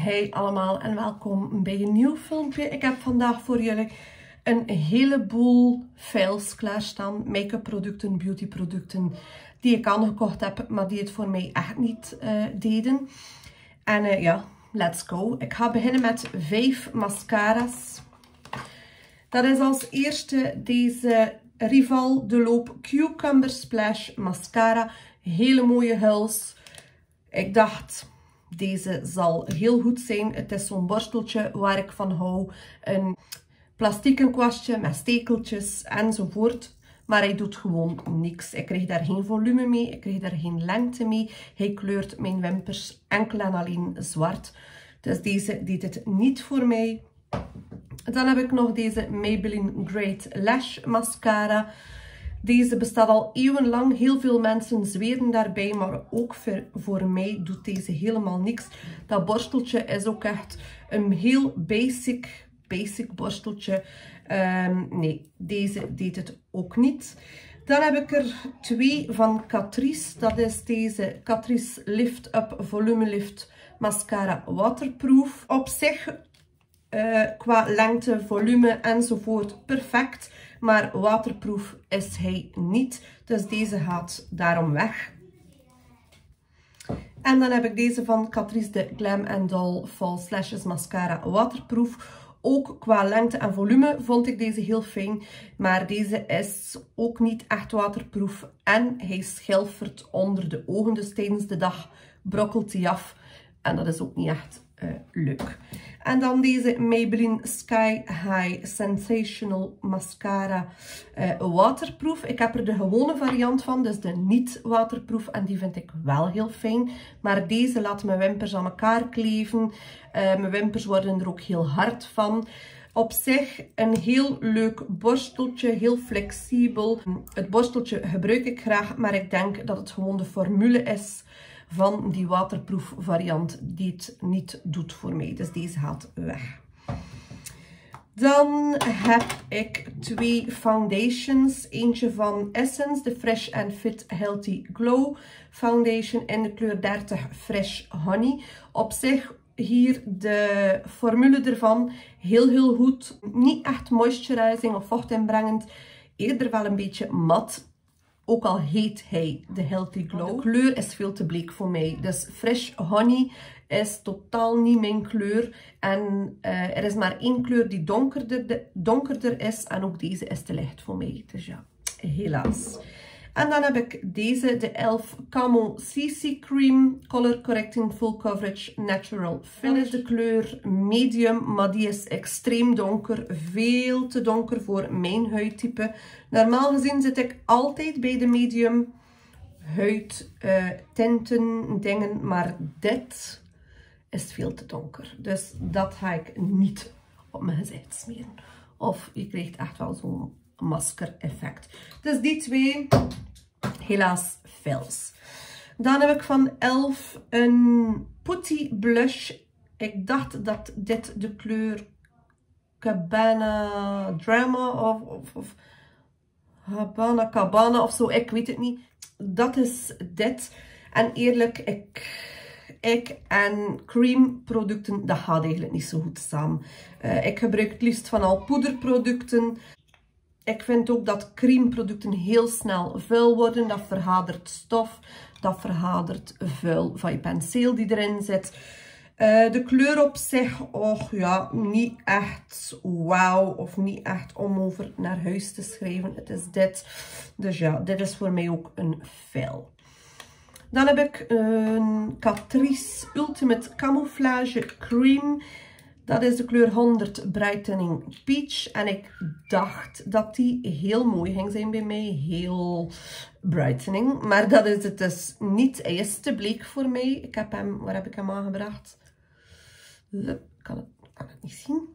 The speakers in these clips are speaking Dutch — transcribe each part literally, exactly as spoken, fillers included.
Hey allemaal en welkom bij een nieuw filmpje. Ik heb vandaag voor jullie een heleboel files klaarstaan. Make-up producten, beauty producten die ik aangekocht heb, maar die het voor mij echt niet uh, deden. En uh, ja, let's go. Ik ga beginnen met vijf mascara's. Dat is als eerste deze Rival de Loop Cucumber Splash Mascara. Hele mooie huls. Ik dacht, deze zal heel goed zijn. Het is zo'n borsteltje waar ik van hou. Een plastieken kwastje met stekeltjes enzovoort. Maar hij doet gewoon niks. Ik krijg daar geen volume mee. Ik krijg daar geen lengte mee. Hij kleurt mijn wimpers enkel en alleen zwart. Dus deze deed het niet voor mij. Dan heb ik nog deze Maybelline Great Lash Mascara. Deze bestaat al eeuwenlang. Heel veel mensen zweren daarbij, maar ook voor, voor mij doet deze helemaal niks. Dat borsteltje is ook echt een heel basic, basic borsteltje. Um, nee, deze deed het ook niet. Dan heb ik er twee van Catrice. Dat is deze Catrice Lift Up Volume Lift Mascara Waterproof. Op zich, uh, qua lengte, volume enzovoort, perfect. Maar waterproof is hij niet. Dus deze gaat daarom weg. En dan heb ik deze van Catrice de Glam Doll False Lashes Mascara Waterproof. Ook qua lengte en volume vond ik deze heel fijn. Maar deze is ook niet echt waterproof. En hij schilfert onder de ogen. Dus tijdens de dag brokkelt hij af. En dat is ook niet echt uh, leuk. En dan deze Maybelline Sky High Sensational Mascara uh, Waterproof. Ik heb er de gewone variant van, dus de niet waterproof. En die vind ik wel heel fijn. Maar deze laat mijn wimpers aan elkaar kleven. Uh, mijn wimpers worden er ook heel hard van. Op zich een heel leuk borsteltje, heel flexibel. Het borsteltje gebruik ik graag, maar ik denk dat het gewoon de formule is van die waterproof variant die het niet doet voor mij. Dus deze gaat weg. Dan heb ik twee foundations. Eentje van Essence, de Fresh and Fit Healthy Glow Foundation in de kleur dertig Fresh Honey. Op zich hier de formule ervan heel heel goed. Niet echt moisturizing of vochtinbrengend. Eerder wel een beetje mat. Ook al heet hij de Healthy Glow. De kleur is veel te bleek voor mij. Dus Fresh Honey is totaal niet mijn kleur. En uh, er is maar één kleur die donkerder, de, donkerder is. En ook deze is te licht voor mij. Dus ja, helaas. En dan heb ik deze, de e l f Camo C C Cream Color Correcting Full Coverage Natural Finish. Dat is de kleur medium, maar die is extreem donker. Veel te donker voor mijn huidtype. Normaal gezien zit ik altijd bij de medium huidtinten uh, dingen, maar dit is veel te donker. Dus dat ga ik niet op mijn gezicht smeren. Of je krijgt echt wel zo'n masker effect. Dus die twee, helaas fails. Dan heb ik van e l f een Putty Blush. Ik dacht dat dit de kleur Cabana Drama of, of, of Habana Cabana of zo, ik weet het niet. Dat is dit. En eerlijk, ik... Ik en cream producten, dat gaat eigenlijk niet zo goed samen. Uh, ik gebruik het liefst van al poederproducten. Ik vind ook dat creamproducten heel snel vuil worden. Dat verhadert stof, dat verhadert vuil van je penseel die erin zit. Uh, de kleur op zich, oh ja, niet echt wauw of niet echt om over naar huis te schrijven. Het is dit. Dus ja, dit is voor mij ook een fail. Dan heb ik een Catrice Ultimate Camouflage Cream. Dat is de kleur honderd Brightening Peach. En ik dacht dat die heel mooi ging zijn bij mij. Heel brightening. Maar dat is het dus niet. Hij is te bleek voor mij. Ik heb hem, waar heb ik hem aangebracht? Ik kan het, kan het niet zien.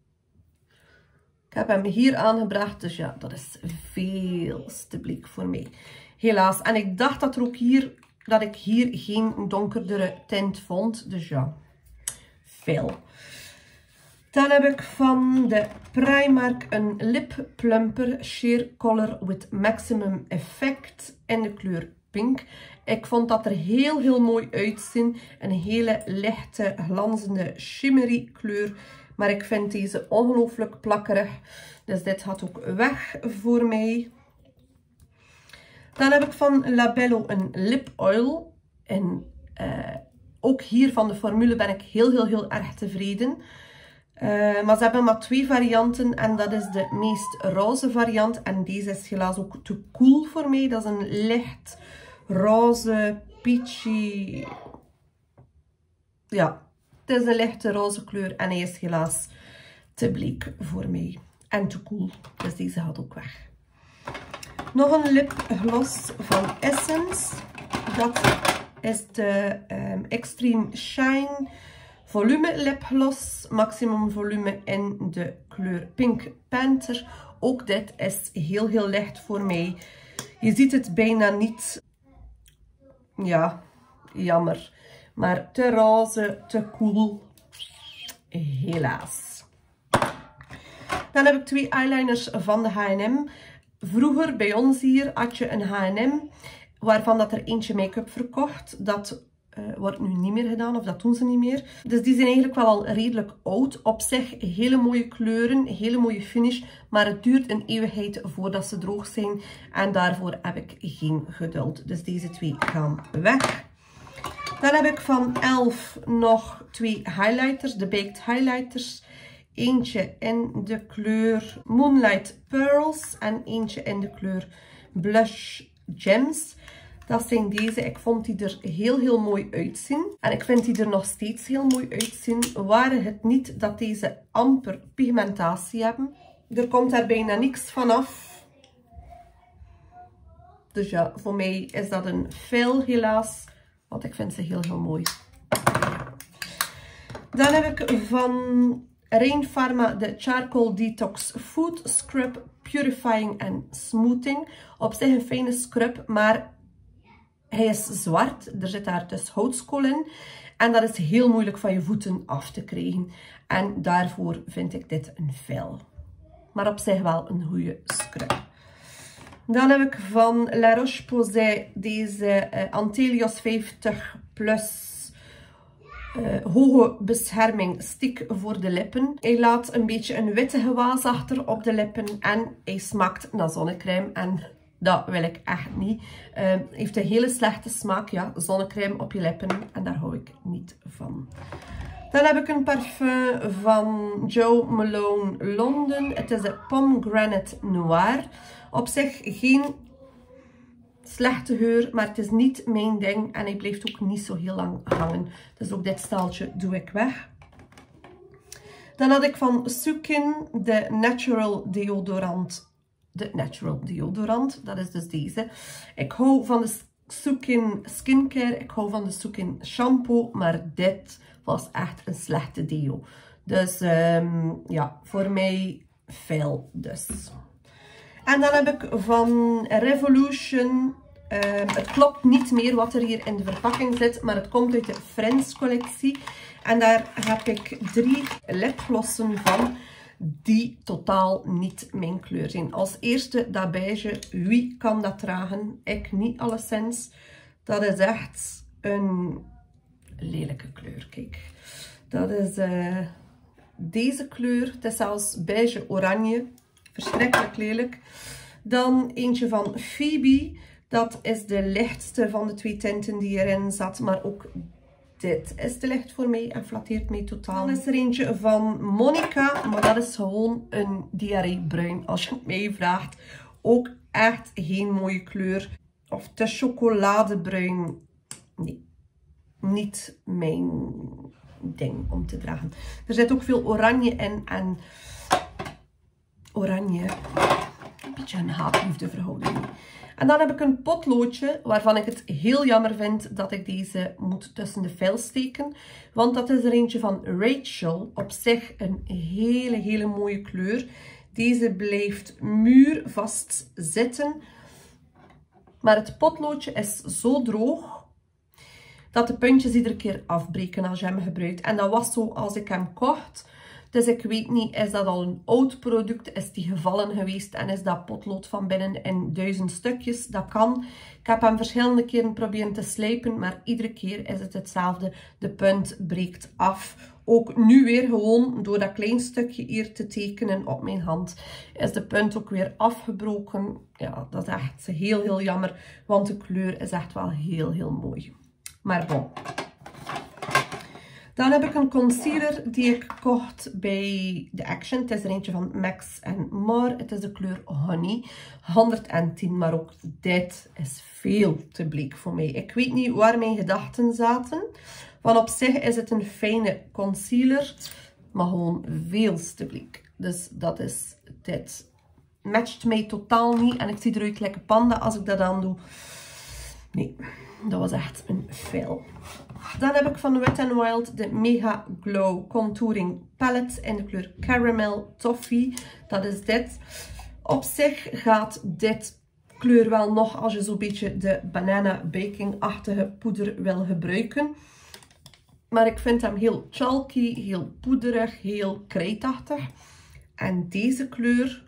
Ik heb hem hier aangebracht. Dus ja, dat is veel te bleek voor mij. Helaas. En ik dacht dat er ook hier... dat ik hier geen donkerdere tint vond. Dus ja, veel. Dan heb ik van de Primark een Lip Plumper Sheer Color with Maximum Effect in de kleur pink. Ik vond dat er heel heel mooi uitzien. Een hele lichte glanzende shimmery kleur. Maar ik vind deze ongelooflijk plakkerig. Dus dit gaat ook weg voor mij. Dan heb ik van Labello een lip oil. En uh, ook hier van de formule ben ik heel heel heel erg tevreden. Uh, maar ze hebben maar twee varianten en dat is de meest roze variant. En deze is helaas ook te cool voor mij. Dat is een licht roze, peachy. Ja, het is een lichte roze kleur en hij is helaas te bleek voor mij. En te cool, dus deze gaat ook weg. Nog een lipgloss van Essence. Dat is de um, Extreme Shine Volume lipgloss. Maximum volume in de kleur Pink Panther. Ook dit is heel heel licht voor mij. Je ziet het bijna niet. Ja, jammer. Maar te roze, te cool. Helaas. Dan heb ik twee eyeliners van de H en M. Vroeger bij ons hier had je een H en M waarvan dat er eentje make-up verkocht. Dat uh, wordt nu niet meer gedaan of dat doen ze niet meer. Dus die zijn eigenlijk wel al redelijk oud. Op zich hele mooie kleuren, hele mooie finish. Maar het duurt een eeuwigheid voordat ze droog zijn. En daarvoor heb ik geen geduld. Dus deze twee gaan weg. Dan heb ik van e l f nog twee highlighters, de Baked Highlighters. Eentje in de kleur Moonlight Pearls en eentje in de kleur Blush Gems. Dat zijn deze. Ik vond die er heel heel mooi uitzien. En ik vind die er nog steeds heel mooi uitzien. Waren het niet dat deze amper pigmentatie hebben. Er komt daar bijna niks van af. Dus ja, voor mij is dat een fail helaas. Want ik vind ze heel heel mooi. Dan heb ik van Rain Pharma de Charcoal Detox Food Scrub Purifying and Smoothing. Op zich een fijne scrub, maar hij is zwart. Er zit daar dus houtskool in. En dat is heel moeilijk van je voeten af te krijgen. En daarvoor vind ik dit een fail. Maar op zich wel een goede scrub. Dan heb ik van La Roche-Posay deze uh, Antelios vijftig plus uh, hoge bescherming stick voor de lippen. Hij laat een beetje een witte gewaas achter op de lippen en hij smaakt naar zonnecrème en dat wil ik echt niet. Uh, heeft een hele slechte smaak, ja, zonnecrème op je lippen en daar hou ik niet van. Dan heb ik een parfum van Jo Malone London. Het is de Pomegranate Noir. Op zich geen slechte geur, maar het is niet mijn ding. En hij blijft ook niet zo heel lang hangen. Dus ook dit staaltje doe ik weg. Dan had ik van Sukin de Natural Deodorant. De Natural Deodorant, dat is dus deze. Ik hou van de Sukin Skincare. Ik hou van de Sukin Shampoo. Maar dit was echt een slechte deo. Dus um, ja, voor mij fail dus. En dan heb ik van Revolution, um, het klopt niet meer wat er hier in de verpakking zit, maar het komt uit de Friends collectie. En daar heb ik drie lipglossen van die totaal niet mijn kleur zijn. Als eerste dat beige, wie kan dat dragen? Ik niet alleszins. Dat is echt een lelijke kleur, kijk. Dat is uh, deze kleur. Het is zelfs beige oranje. Verschrikkelijk lelijk. Dan eentje van Phoebe. Dat is de lichtste van de twee tinten die erin zat. Maar ook dit is te licht voor mij en flatteert mij totaal. Dan is er eentje van Monica. Maar dat is gewoon een diarreebruin als je het mij vraagt. Ook echt geen mooie kleur. Of te chocoladebruin. Nee. Niet mijn ding om te dragen. Er zit ook veel oranje in en oranje, een beetje een haat-liefde verhouding. En dan heb ik een potloodje waarvan ik het heel jammer vind dat ik deze moet tussen de vel steken. Want dat is er eentje van Rachel. Op zich een hele hele mooie kleur. Deze blijft muurvast zitten. Maar het potloodje is zo droog dat de puntjes iedere keer afbreken als je hem gebruikt. En dat was zo als ik hem kocht. Dus ik weet niet, is dat al een oud product? Is die gevallen geweest en is dat potlood van binnen in duizend stukjes? Dat kan. Ik heb hem verschillende keren proberen te slijpen, maar iedere keer is het hetzelfde. De punt breekt af. Ook nu weer gewoon door dat klein stukje hier te tekenen op mijn hand is de punt ook weer afgebroken. Ja, dat is echt heel heel jammer, want de kleur is echt wel heel heel mooi. Maar bon. Dan heb ik een concealer die ik kocht bij The Action. Het is er eentje van Max and More. Het is de kleur Honey. honderdtien, maar ook dit is veel te bleek voor mij. Ik weet niet waar mijn gedachten zaten. Want op zich is het een fijne concealer, maar gewoon veel te bleek. Dus dat is dit. Matcht mij totaal niet en ik zie eruit lekker panda als ik dat aan doe. Nee, dat was echt een fail. Dan heb ik van Wet n Wild de Mega Glow Contouring Palette in de kleur Caramel Toffee. Dat is dit. Op zich gaat dit kleur wel nog als je zo'n beetje de banana baking-achtige poeder wil gebruiken. Maar ik vind hem heel chalky, heel poederig, heel krijtachtig. En deze kleur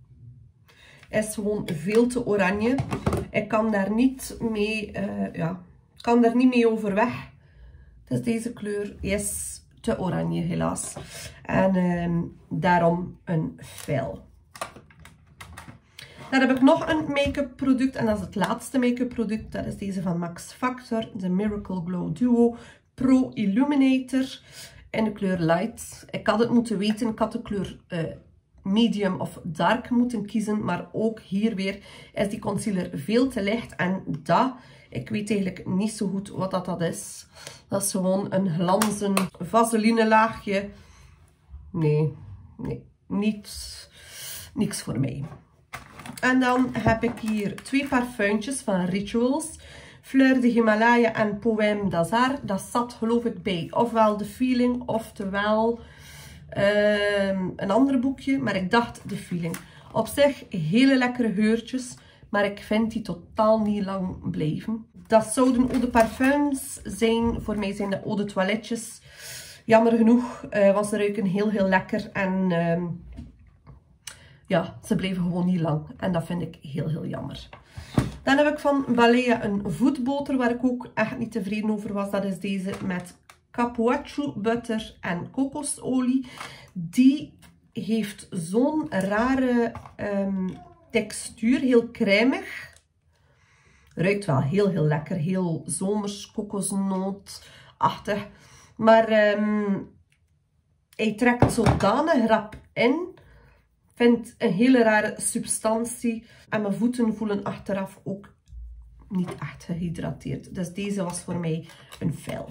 is gewoon veel te oranje. Ik kan daar niet mee, uh, ja, kan daar niet mee overweg. Dus deze kleur is te oranje helaas. En um, daarom een fail. Dan heb ik nog een make-up product. En dat is het laatste make-up product. Dat is deze van Max Factor. De Miracle Glow Duo Pro Illuminator. In de kleur Light. Ik had het moeten weten. Ik had de kleur uh, medium of dark moeten kiezen. Maar ook hier weer is die concealer veel te licht. En dat... Ik weet eigenlijk niet zo goed wat dat, dat is. Dat is gewoon een glanzen vaseline laagje. Nee, nee, niet, niks voor mij. En dan heb ik hier twee parfumtjes van Rituals. Fleur de Himalaya en Poème d'Azar. Dat zat geloof ik bij ofwel The Feeling, oftewel um, een ander boekje. Maar ik dacht The Feeling. Op zich hele lekkere geurtjes. Maar ik vind die totaal niet lang blijven. Dat zouden eau de parfums zijn. Voor mij zijn dat eau de toiletjes. Jammer genoeg, uh, want ze ruiken heel heel lekker. En uh, ja, ze blijven gewoon niet lang. En dat vind ik heel heel jammer. Dan heb ik van Balea een voetboter waar ik ook echt niet tevreden over was. Dat is deze met capuachu butter en kokosolie. Die heeft zo'n rare... Um, textuur, heel cremig. Ruikt wel heel heel lekker, heel zomers, kokosnootachtig. Maar um, hij trekt zodanig rap in. Vind een hele rare substantie. En mijn voeten voelen achteraf ook niet echt gehydrateerd. Dus deze was voor mij een fail.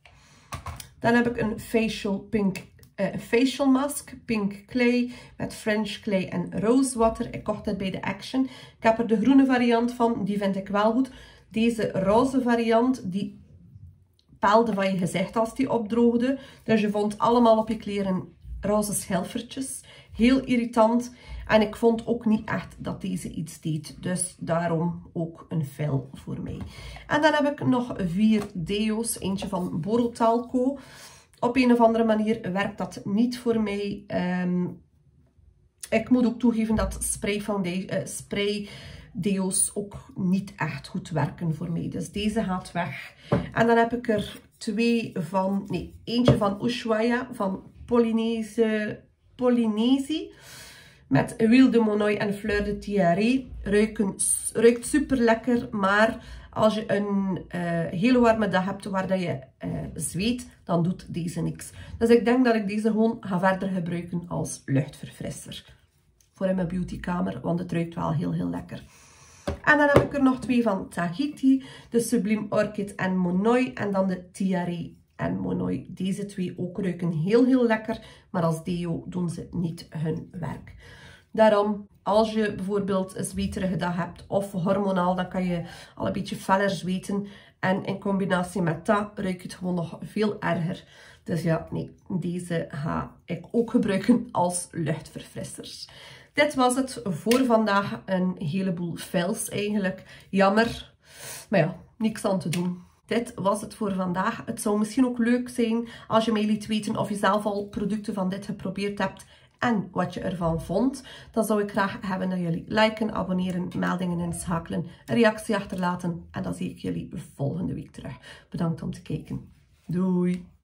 Dan heb ik een facial pink Uh, facial mask, pink clay met French clay en rosewater. Ik kocht dit bij de Action. Ik heb er de groene variant van, die vind ik wel goed. Deze roze variant, die paalde van je gezicht als die opdroogde. Dus je vond allemaal op je kleren roze schelfertjes. Heel irritant. En ik vond ook niet echt dat deze iets deed. Dus daarom ook een fail voor mij. En dan heb ik nog vier deo's. Eentje van Borotalco. Op een of andere manier werkt dat niet voor mij. Um, ik moet ook toegeven dat spray, uh, spray deo's ook niet echt goed werken voor mij. Dus deze gaat weg. En dan heb ik er twee van, nee, eentje van Ushuaia van Polynese, Polynesie. Met Huile de Monoï en Fleur de Tiare. Ruiken, ruikt super lekker, maar als je een uh, hele warme dag hebt waar dat je uh, zweet, dan doet deze niks. Dus ik denk dat ik deze gewoon ga verder gebruiken als luchtverfrisser. Voor in mijn beautykamer, want het ruikt wel heel heel lekker. En dan heb ik er nog twee van Tahiti. De Sublime Orchid en Monoï. En dan de Tiare en Monoï. Deze twee ook ruiken heel heel lekker. Maar als deo doen ze niet hun werk. Daarom, als je bijvoorbeeld een zweterige dag hebt of hormonaal, dan kan je al een beetje feller zweten. En in combinatie met dat ruikt het gewoon nog veel erger. Dus ja, nee, deze ga ik ook gebruiken als luchtverfrissers. Dit was het voor vandaag. Een heleboel fails eigenlijk. Jammer. Maar ja, niks aan te doen. dit was het voor vandaag. Het zou misschien ook leuk zijn als je mij liet weten of je zelf al producten van dit geprobeerd hebt en wat je ervan vond. Dan zou ik graag hebben dat jullie liken, abonneren, meldingen inschakelen, een reactie achterlaten. En dan zie ik jullie volgende week terug. Bedankt om te kijken. Doei!